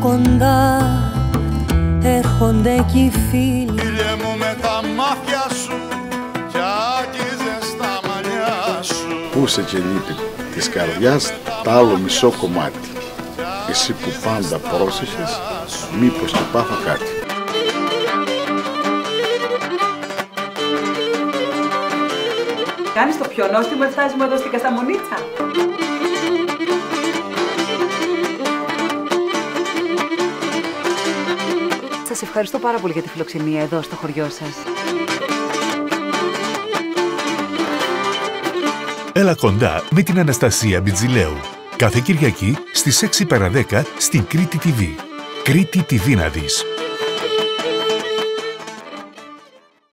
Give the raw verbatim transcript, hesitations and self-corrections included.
κοντά έρχονται κι οι φίλοι. Φίλε μου με τα μάτια σου κι άγγιζες τα μαλλιά σου. Πού σε και λείπει της καρδιάς τ' άλλο μισό κομμάτι. Εσύ που πάντα πρόσεχες, μήπως και πάθω κάτι. Κάνεις το πιο νόστιμο, φτάσουμε εδώ στην Κασταμονίτσα. Σας ευχαριστώ πάρα πολύ για τη φιλοξενία εδώ στο χωριό σας. Έλα κοντά με την Αναστασία Μπιτζηλέου. Κάθε Κυριακή στις έξι παρά δέκα στην Κρήτη τι βι. Κρήτη τι βι να δεις.